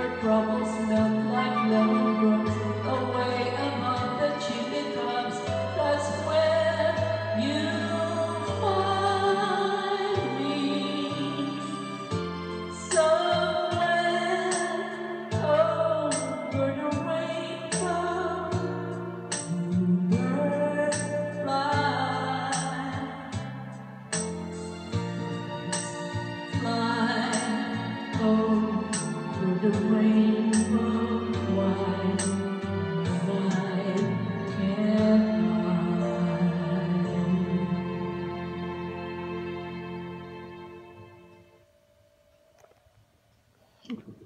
troubles melt like lemon drops away among the chimney tops. That's where you find me. Somewhere over the rainbow, bluebirds fly, fly over the rainbow. Why I can't fly.